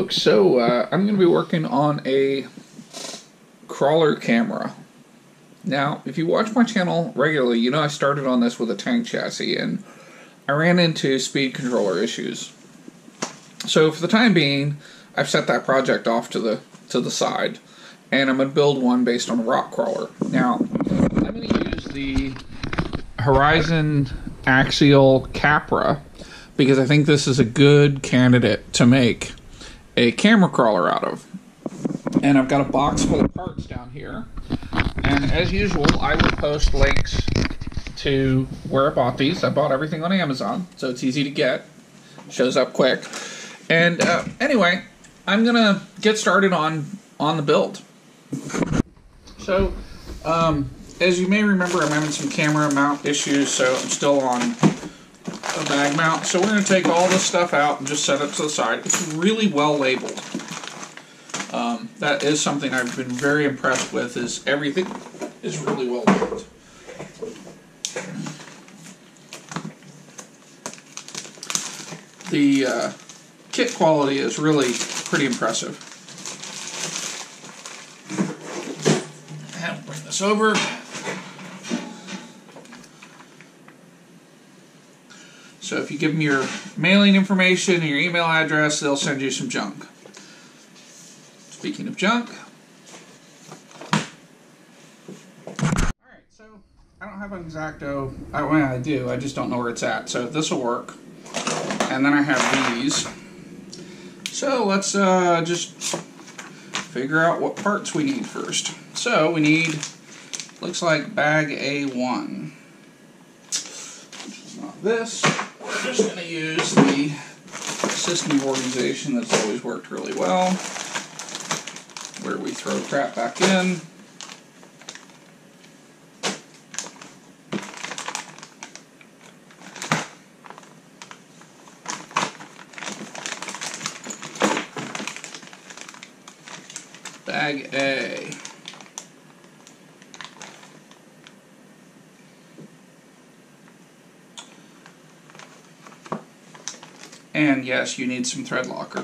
folks, so I'm going to be working on a crawler camera. Now, if you watch my channel regularly, you know I started on this with a tank chassis, and I ran into speed controller issues. So for the time being, I've set that project off to the side, and I'm going to build one based on a rock crawler. Now, I'm going to use the Horizon Axial Capra because I think this is a good candidate to make a camera crawler out of. And I've got a box full of parts down here. And as usual, I will post links to where I bought these. I bought everything on Amazon, so it's easy to get. Shows up quick. And anyway, I'm going to get started on the build. So, as you may remember, I'm having some camera mount issues, so I'm still on a bag mount. So we're going to take all this stuff out and just set it to the side. It's really well labeled. That is something I've been very impressed with, is everything is really well labeled. The kit quality is really pretty impressive. And bring this over. So if you give them your mailing information and your email address, they'll send you some junk. Speaking of junk. Alright, so I don't have an X-Acto. Well, I do, I just don't know where it's at. So this will work. And then I have these. So let's just figure out what parts we need first. So we need, looks like bag A1. Which is not this. We're just going to use the system of organization that's always worked really well, where we throw crap back in. Bag A. And yes, you need some thread locker.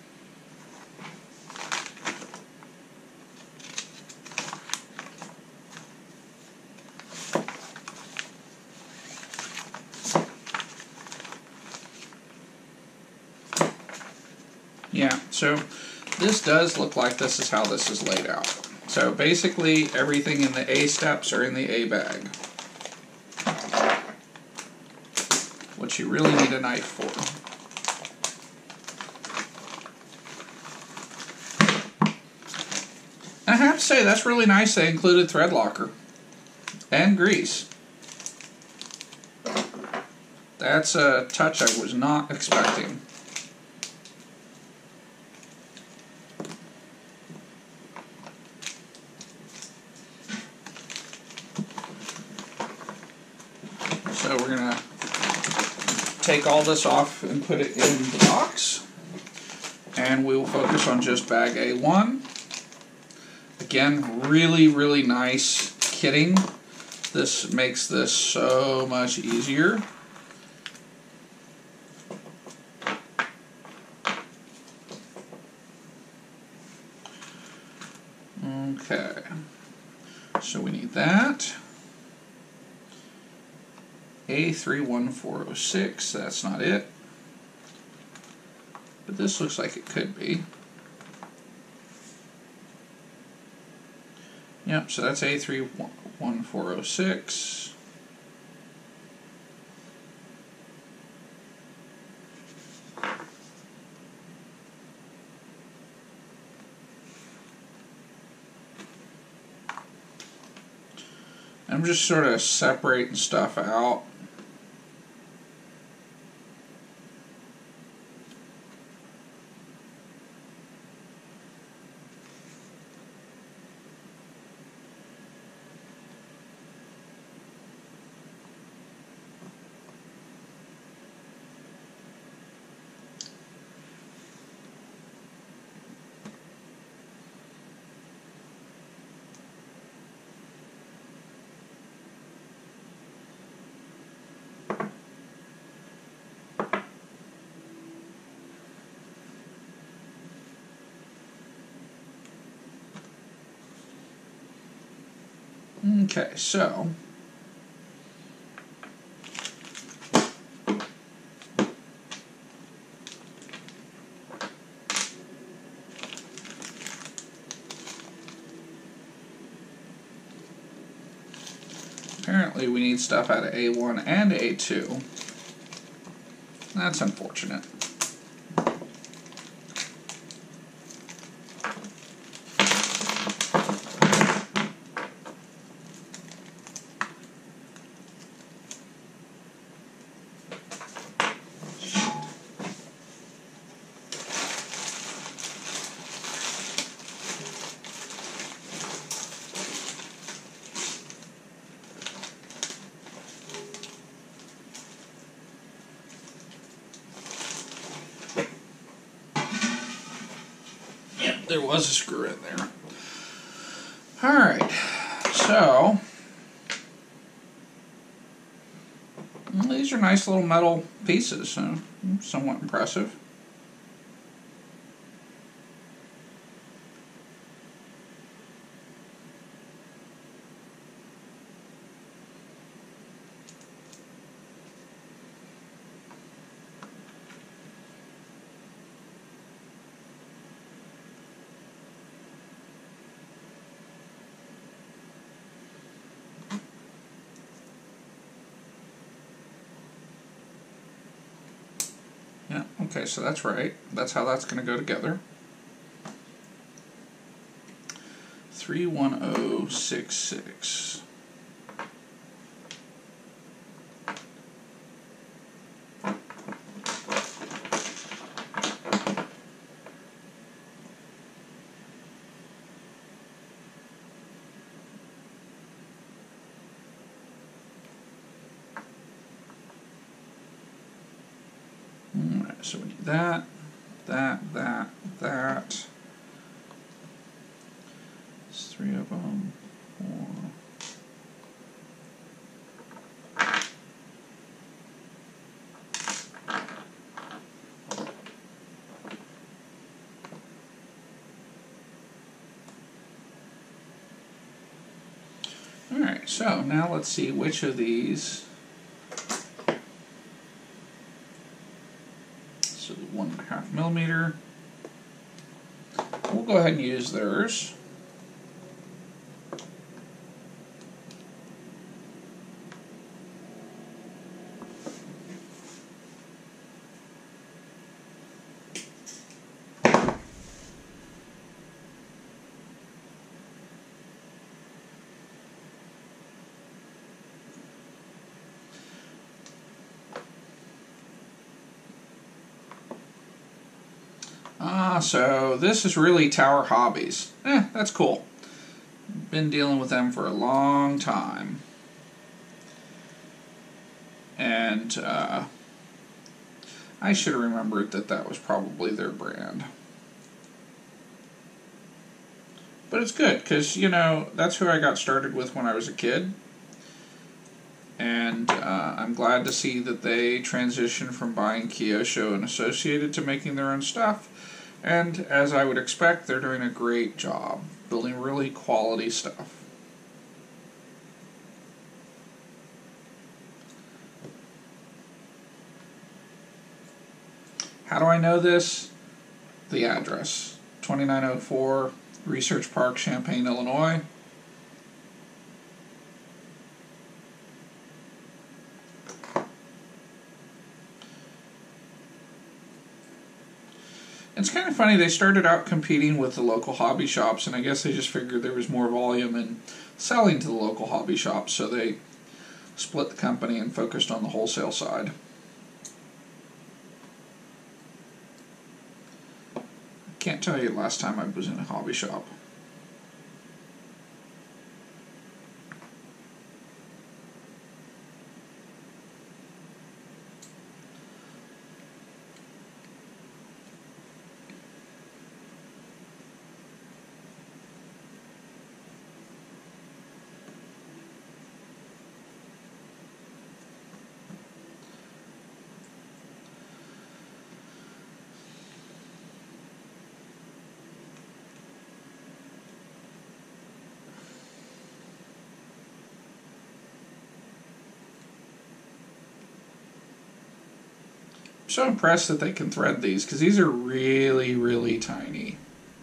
Yeah, so this does look like this is how this is laid out. So basically everything in the A steps are in the A bag, which you really need a knife for. I have to say, that's really nice they included thread locker and grease. That's a touch I was not expecting. So we're going to take all this off and put it in the box. And we will focus on just bag A1. Again, really, really nice kitting. This makes this so much easier. Okay, so we need that. A31406, that's not it. But this looks like it could be. Yep, so that's A31406. I'm just sort of separating stuff out. Okay, so apparently we need stuff out of A1 and A2. That's unfortunate. There was a screw in there. Alright, so these are nice little metal pieces, so somewhat impressive. Yeah, okay, so that's right. That's how that's going to go together. 31066. Alright, so we need that, that. There's 3 of them. 4. Alright, so now let's see which of these. So 1.5 millimeter. We'll go ahead and use theirs. So this is really Tower Hobbies. That's cool. Been dealing with them for a long time. And I should have remembered that that was probably their brand. But it's good, because, you know, that's who I got started with when I was a kid. And I'm glad to see that they transitioned from buying Kyosho and Associated to making their own stuff. And as I would expect, they're doing a great job building really quality stuff. How do I know this? The address, 2904 Research Park, Champaign, Illinois. It's kind of funny, they started out competing with the local hobby shops, and I guess they just figured there was more volume in selling to the local hobby shops, so they split the company and focused on the wholesale side. Can't tell you the last time I was in a hobby shop. so impressed that they can thread these, because these are really, really tiny.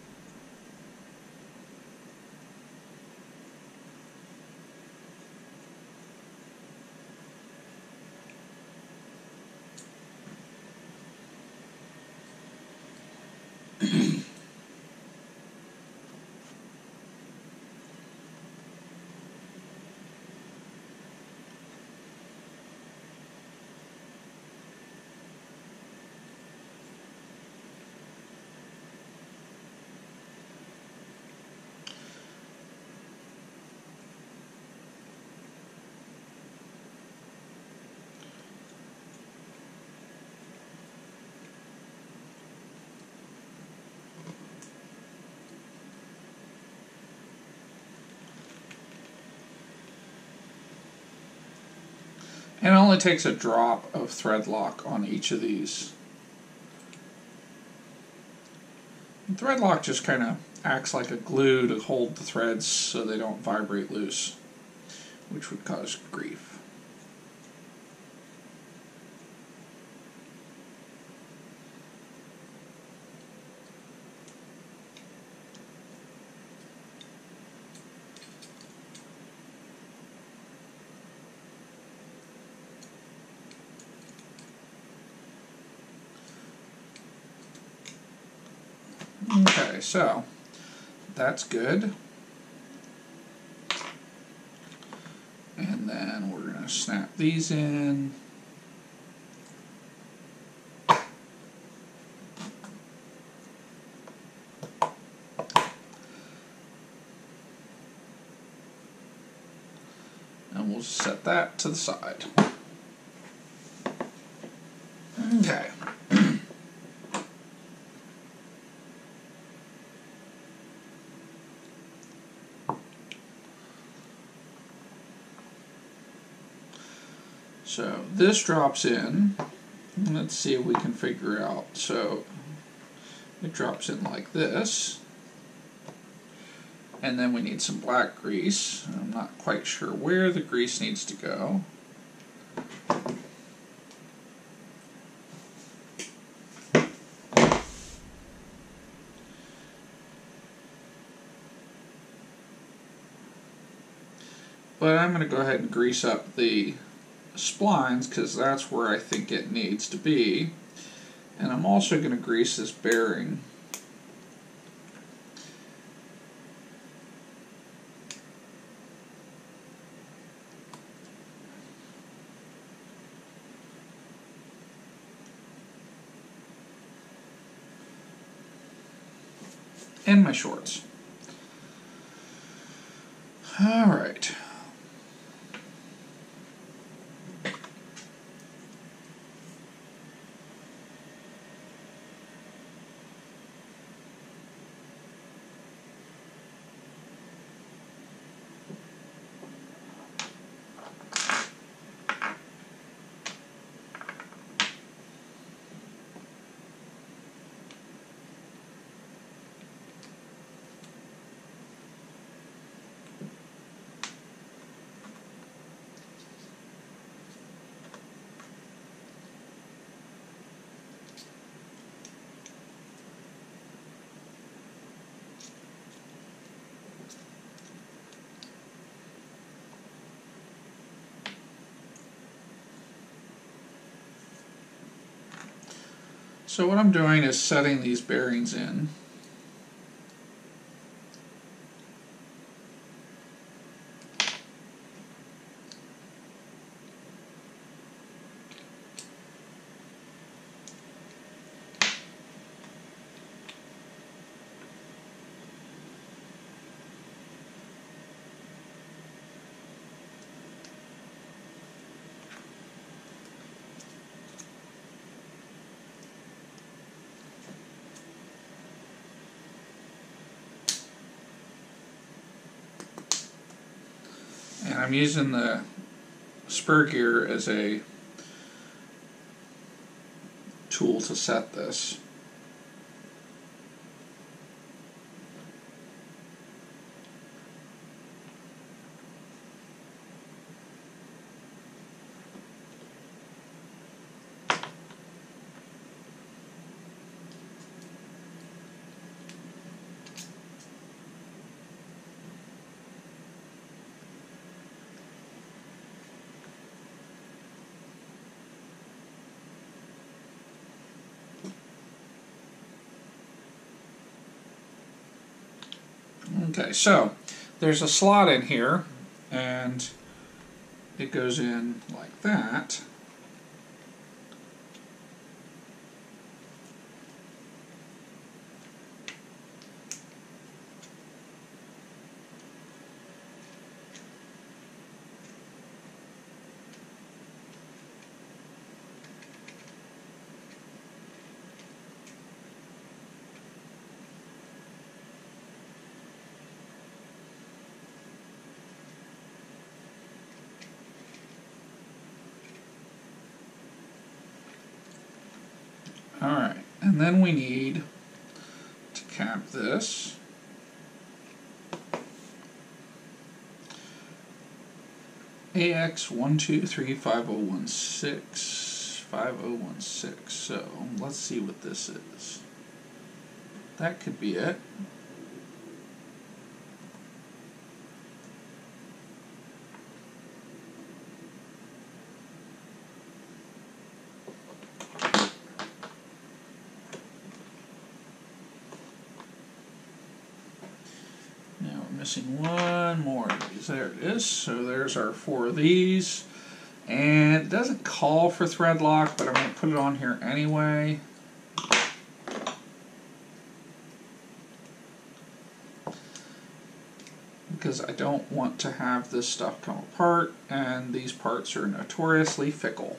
And it only takes a drop of thread lock on each of these. And thread lock just kind of acts like a glue to hold the threads so they don't vibrate loose, which would cause grief. Okay, so that's good. And then we're going to snap these in. And we'll set that to the side. Okay. So this drops in. Let's see if we can figure out. So it drops in like this. And then we need some black grease. I'm not quite sure where the grease needs to go. But I'm going to go ahead and grease up the splines because that's where I think it needs to be. And I'm also going to grease this bearing. And my shorts. All right. So what I'm doing is setting these bearings in. And I'm using the spur gear as a tool to set this. Okay, so there's a slot in here, and it goes in like that. Alright, and then we need to cap this. AX1235016. So let's see what this is. That could be it. Missing one more of these. There it is. So there's our 4 of these. And it doesn't call for thread lock, but I'm going to put it on here anyway. Because I don't want to have this stuff come apart, and these parts are notoriously fickle.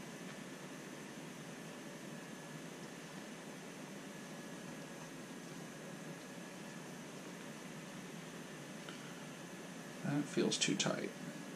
That feels too tight.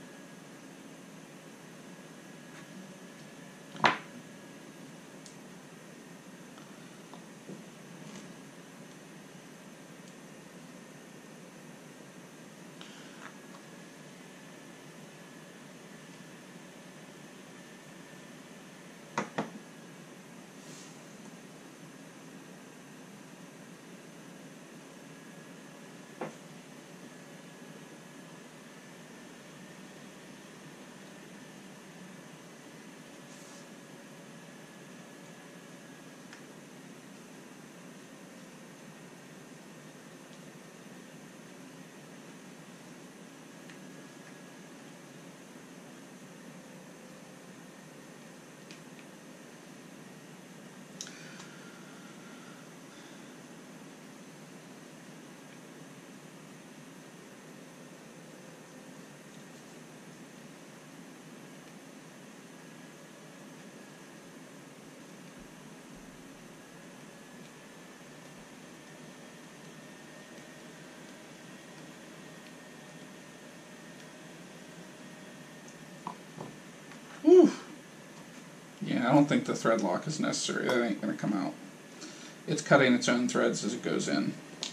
Whew. Yeah, I don't think the thread lock is necessary. That ain't going to come out. It's cutting its own threads as it goes in.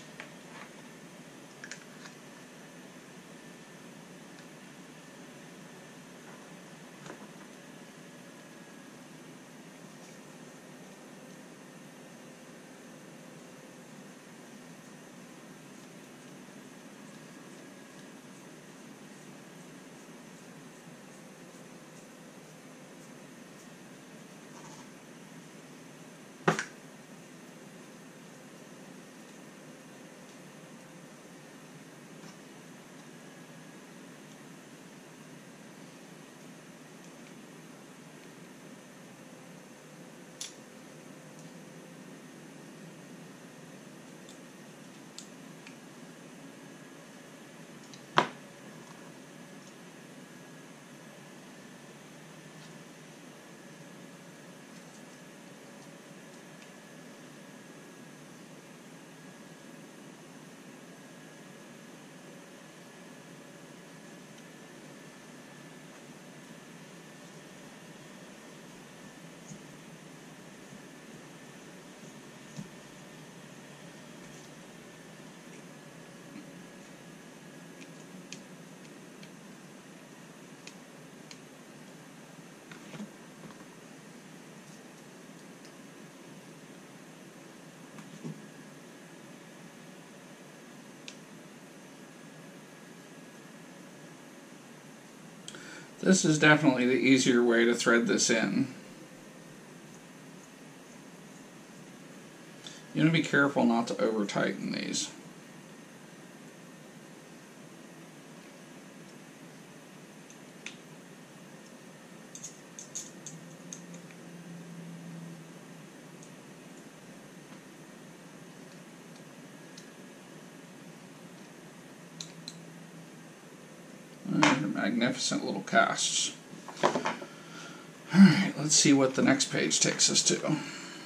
This is definitely the easier way to thread this in. You want to be careful not to over tighten these. They're magnificent little casts. Alright, let's see what the next page takes us to.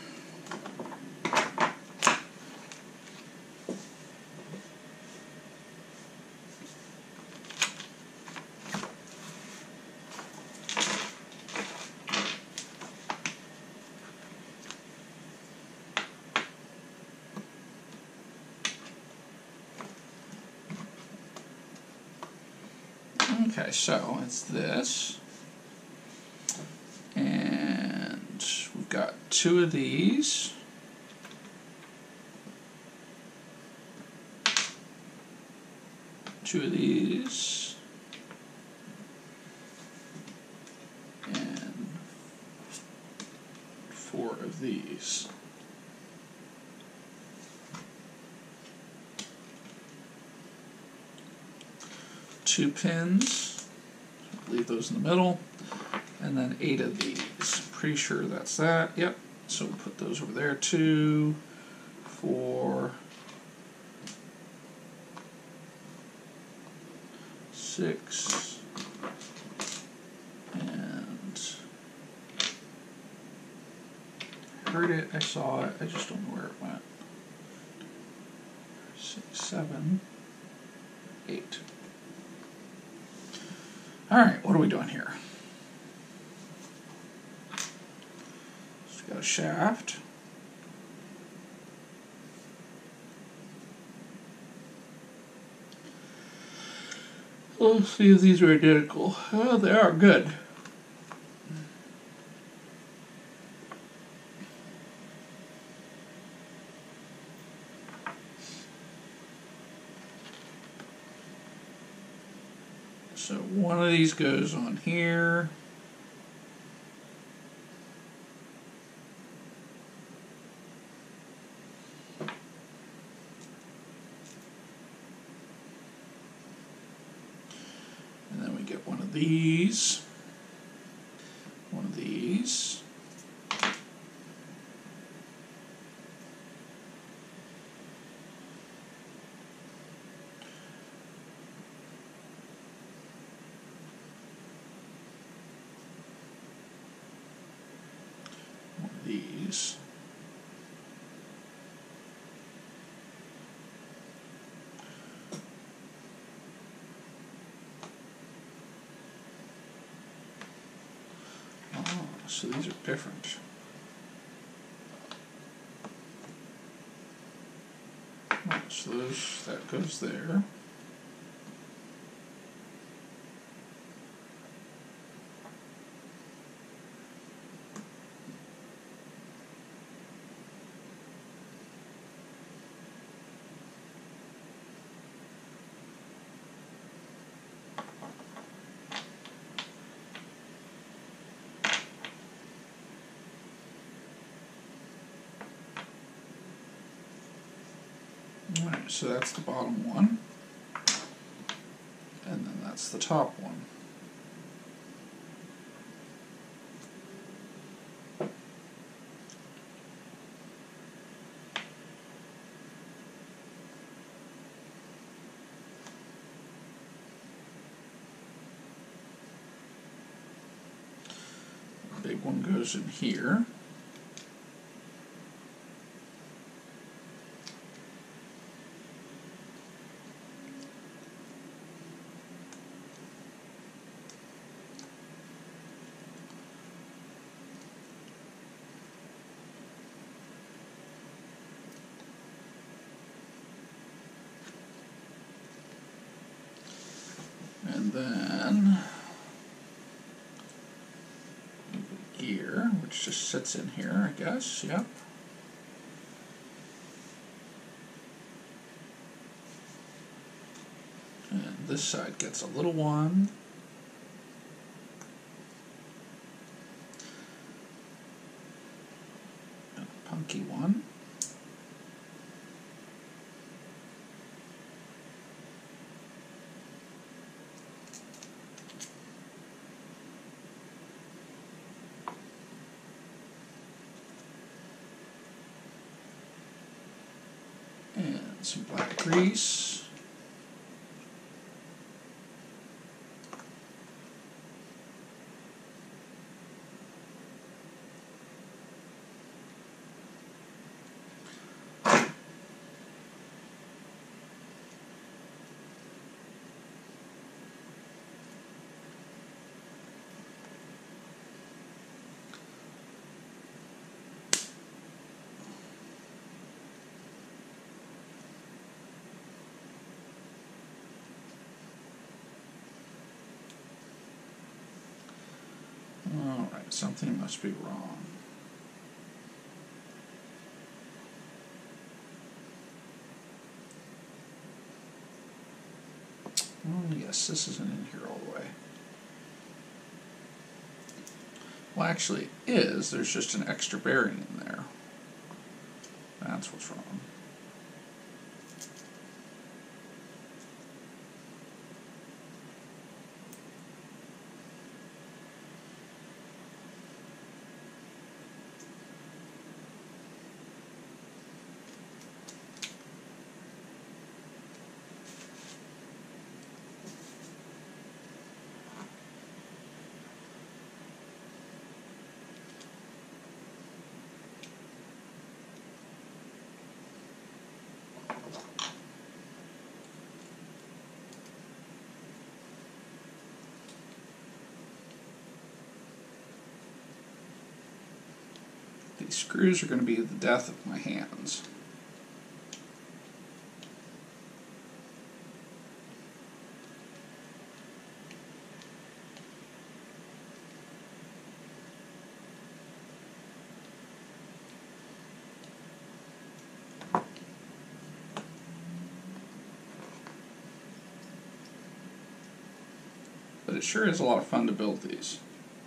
Okay, so it's this, and we've got two of these, and four of these. Two pins, leave those in the middle, and then 8 of these. Pretty sure that's that. Yep. So we'll put those over there. 2, 4, 6, and I heard it. I saw it. I just don't know where it went. 6, 7, 8. Alright, what are we doing here? So we've got a shaft. Let's see if these are identical. Oh, they are. Good. So one of these goes on here. And then we get one of these. One of these. These. Oh, so these are different. Oh, so that goes there. Alright, so that's the bottom one, and then that's the top one. The big one goes in here. And then gear, which just sits in here, I guess. Yep. And this side gets a little one. And a punky one. And some black grease. Something must be wrong. Oh yes, this isn't in here all the way. Well, actually it is. There's just an extra bearing in there. That's what's wrong. These screws are going to be the death of my hands. But it sure is a lot of fun to build these.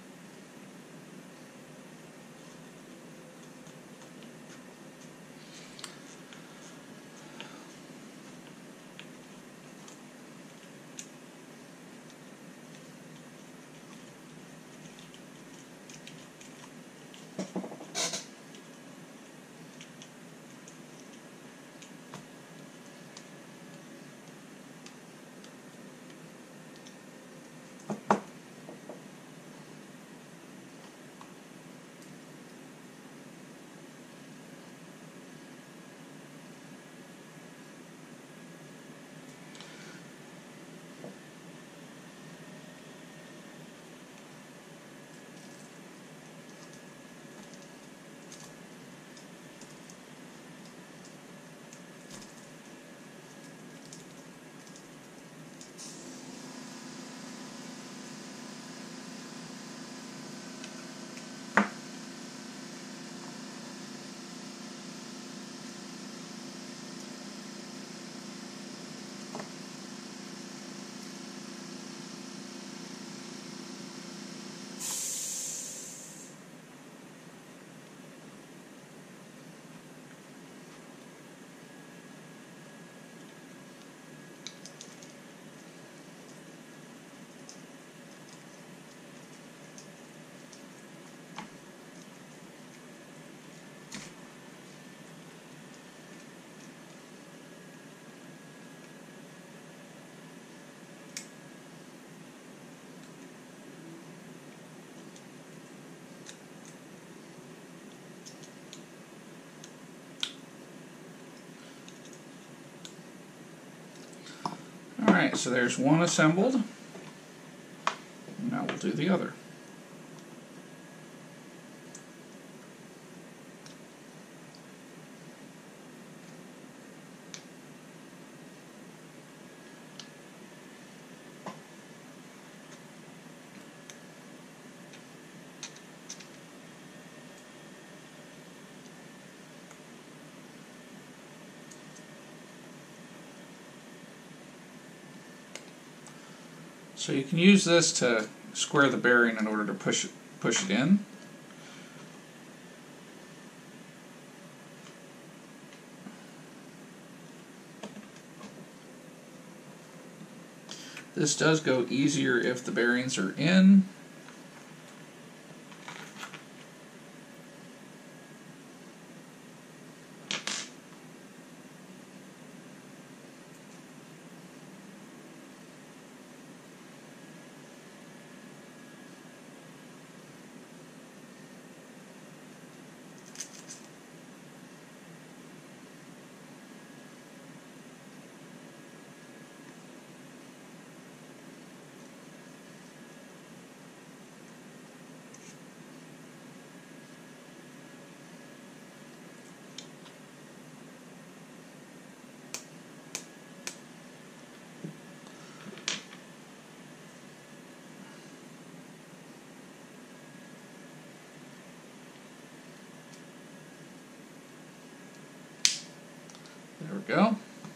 Alright, so there's one assembled. Now we'll do the other. So you can use this to square the bearing in order to push it in. This does go easier if the bearings are in. we go.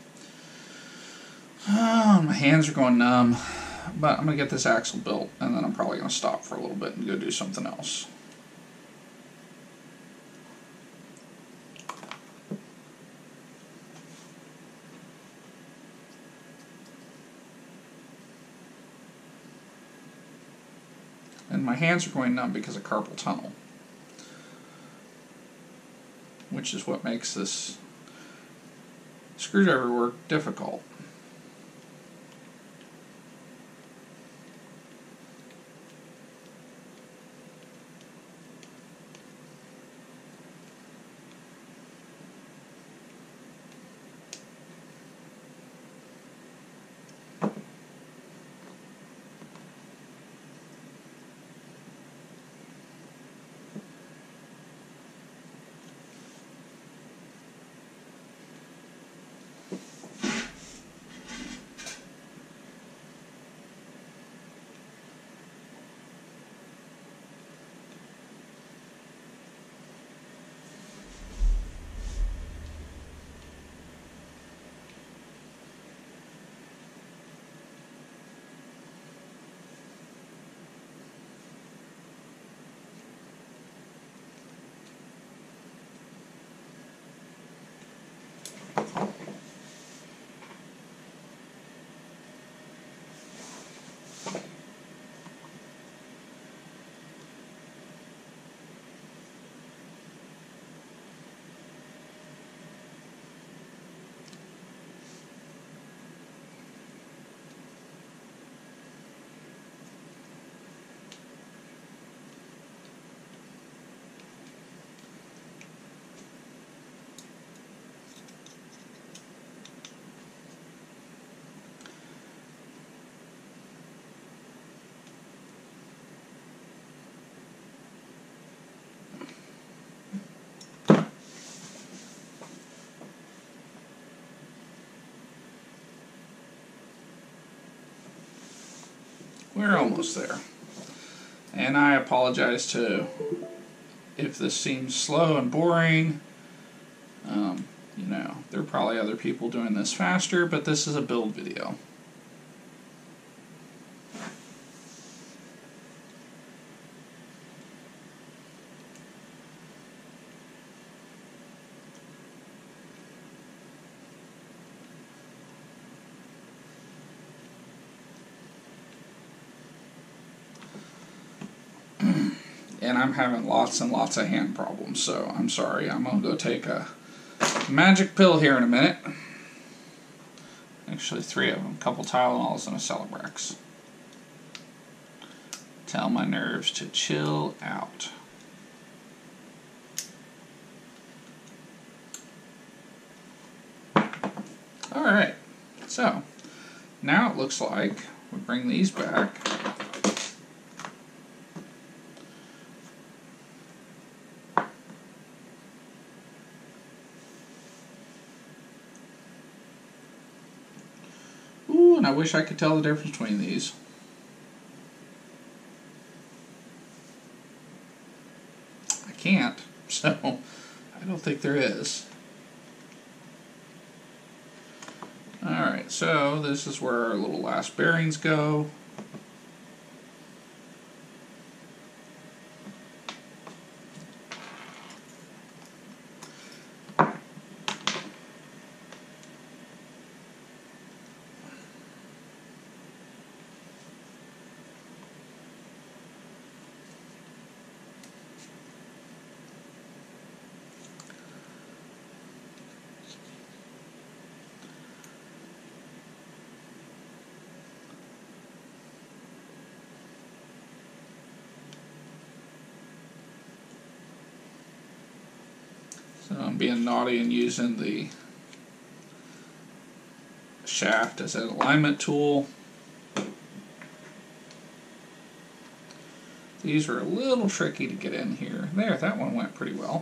Oh, my hands are going numb, but I'm going to get this axle built, and then I'm probably going to stop for a little bit and go do something else. And my hands are going numb because of carpal tunnel, which is what makes this screwdriver work difficult. We're almost there. And I apologize too if this seems slow and boring. You know, there are probably other people doing this faster, but this is a build video. And I'm having lots and lots of hand problems, so I'm sorry. I'm going to go take a magic pill here in a minute. Actually, 3 of them. A couple Tylenols and a Celebrex. Tell my nerves to chill out. Alright, so now it looks like we bring these back. Ooh, and I wish I could tell the difference between these. I can't, so I don't think there is. Alright, so this is where our little last bearings go. So I'm being naughty and using the shaft as an alignment tool. These are a little tricky to get in here. There, that one went pretty well.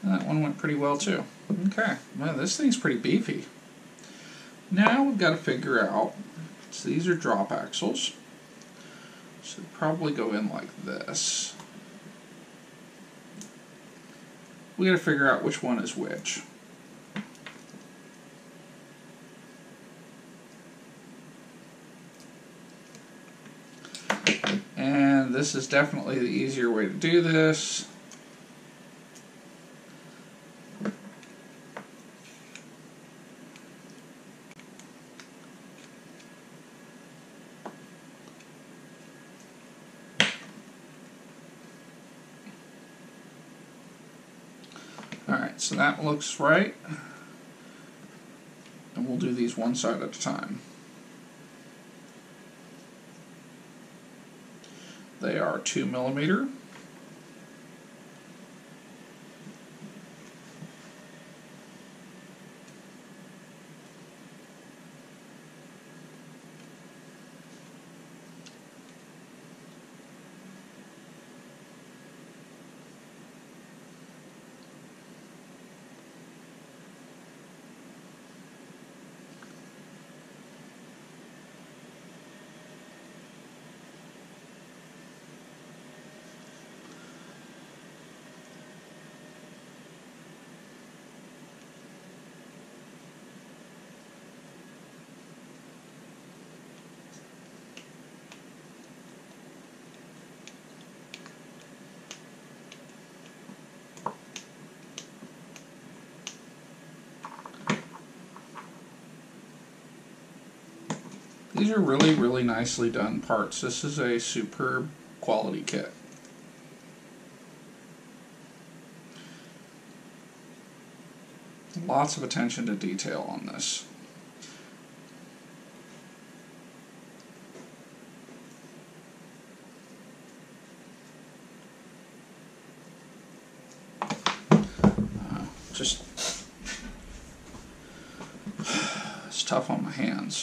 That one went pretty well too. Okay, well, this thing's pretty beefy. Now we've got to figure out, so these are drop axles, so probably go in like this. We got to figure out which one is which. And this is definitely the easier way to do this. Alright, so that looks right. And we'll do these one side at a time. They are 2 millimeter. These are really, really nicely done parts. This is a superb quality kit. Lots of attention to detail on this. Just, it's tough on my hands.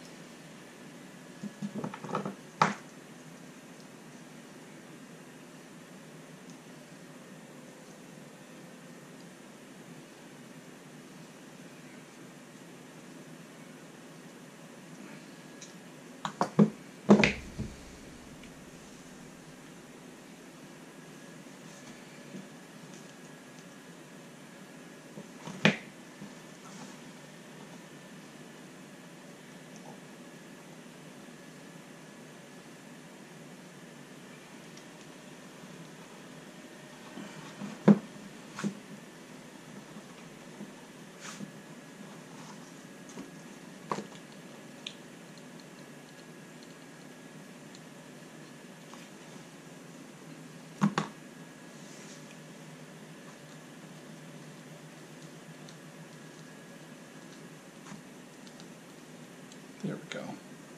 There we go.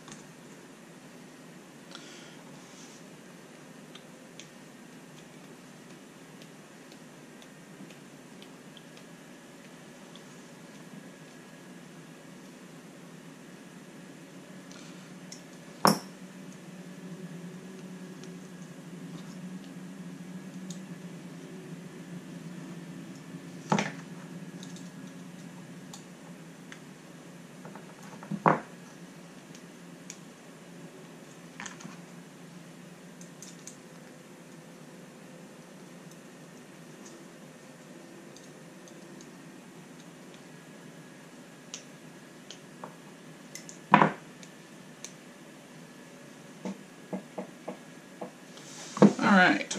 Alright,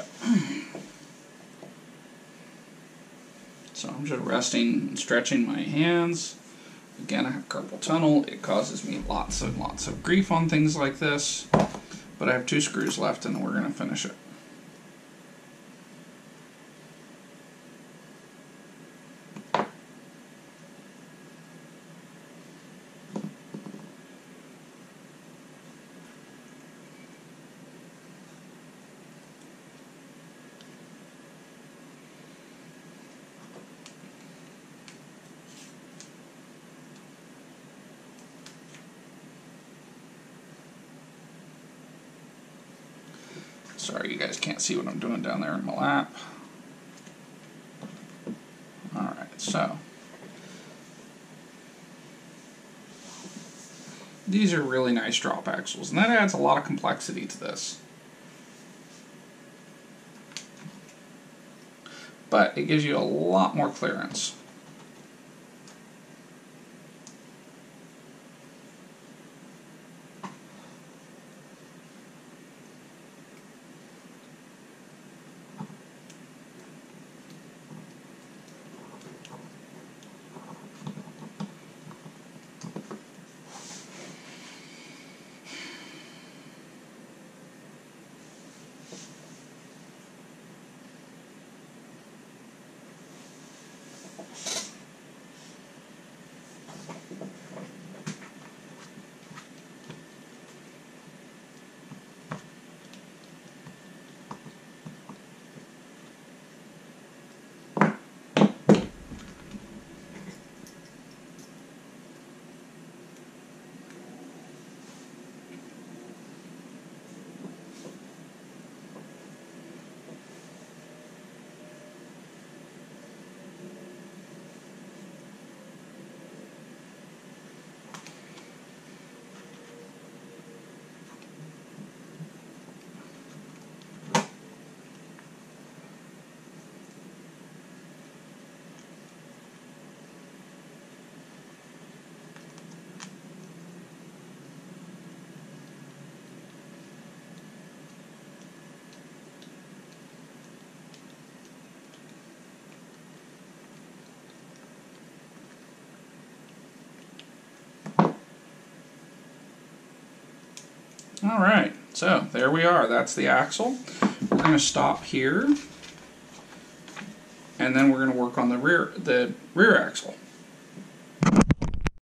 so I'm just resting and stretching my hands. Again, I have carpal tunnel. It causes me lots and lots of grief on things like this, but I have 2 screws left and we're going to finish it. Sorry, you guys can't see what I'm doing down there in my lap. so these are really nice drop axles, and that adds a lot of complexity to this. But it gives you a lot more clearance. Alright, so there we are. That's the axle. We're going to stop here, and then we're going to work on the rear axle.